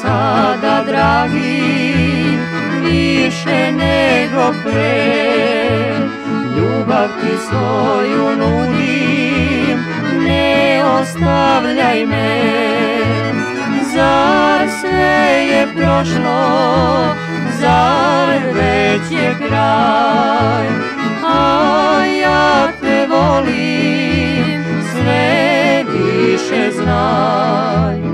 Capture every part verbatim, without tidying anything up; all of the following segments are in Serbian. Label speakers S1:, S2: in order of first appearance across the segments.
S1: sada, dragi, više nego pre. Ljubav ti svoju nudim, ne ostavljaj me. Zar sve je prošlo, zar već je kraj, a ja te volim, sve više znaj.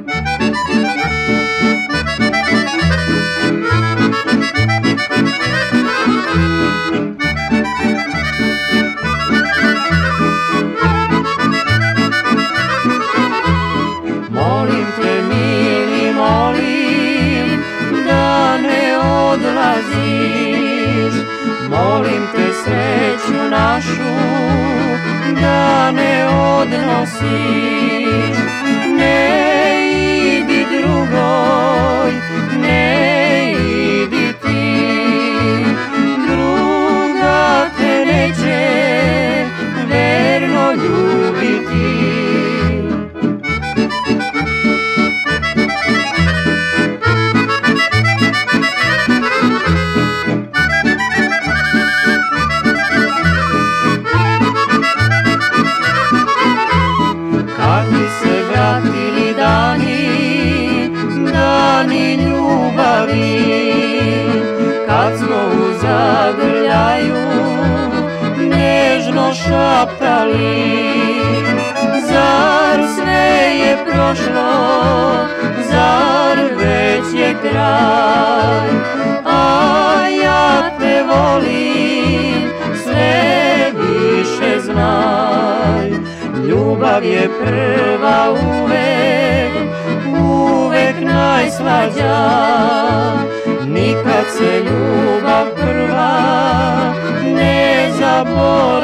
S1: Molim te, mili, molim, da ne odlaziš. Molim te, sreću našu, da ne odnosiš. Ne idi drugoj, ne idi ti, druga te neće verno ljubiti. Kad bi se vratili dani, dani ljubavi, kad smo u zagrljaju nežno šaptali. Zar sve je prošlo, zar već je kraj, a ja te volim, sve više znaj. Ljubav je prva uvek, uvek najslađa. Nikad se ljubav prva ne zaboravlja.